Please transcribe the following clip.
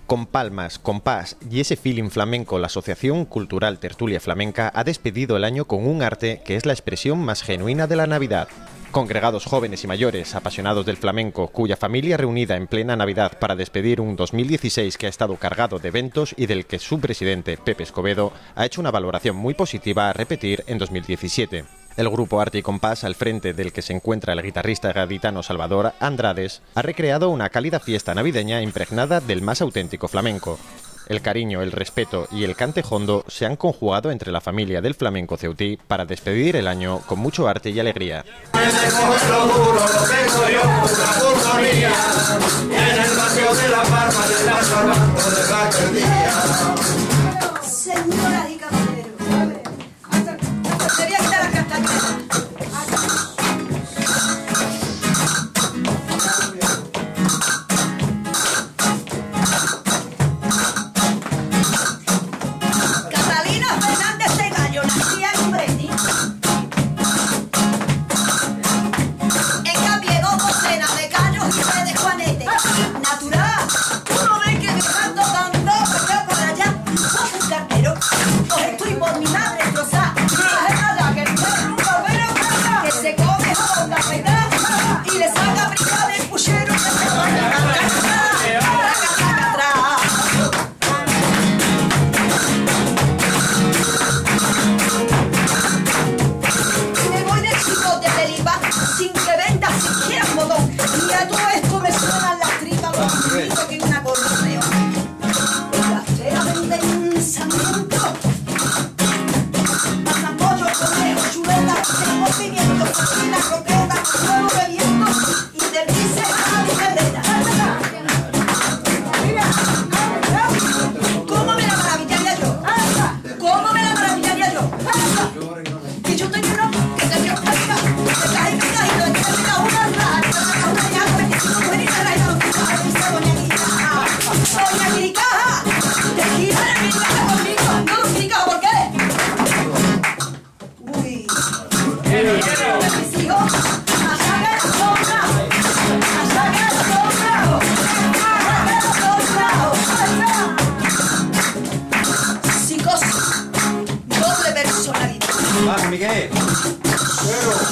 Con palmas, compás y ese feeling flamenco, la Asociación Cultural Tertulia Flamenca ha despedido el año con un arte que es la expresión más genuina de la Navidad. Congregados jóvenes y mayores, apasionados del flamenco, cuya familia reunida en plena Navidad para despedir un 2016 que ha estado cargado de eventos y del que su presidente, Pepe Escobedo, ha hecho una valoración muy positiva a repetir en 2017. El grupo Arte y Compás, al frente del que se encuentra el guitarrista gaditano Salvador Andrades, ha recreado una cálida fiesta navideña impregnada del más auténtico flamenco. El cariño, el respeto y el cante jondo se han conjugado entre la familia del flamenco ceutí para despedir el año con mucho arte y alegría. Sin que venda siquiera un botón. Y a todo esto me suenan las tripas más que una correo. La fea vende insamiento. Pasan pollos, conejos, chuletas, tengo pimientos, cocinas, croquetas, huevos bebiendo y del dice a mi carrera. ¿Cómo me la maravillaría yo? ¿Cómo me la maravillaría yo? Que yo tengo uno que te vio pasar, que cae cagado, que te da una rara, una llave, una guitarra y no te doña Quiricaja, te gira de mi casa conmigo, no, Quiricaja, ¿por qué? Uy, mis hijos, allá que los sombra, allá que los sombra, allá que los sombra. Psicosis, doble personalidad. Vamos, Miguel. Fuego.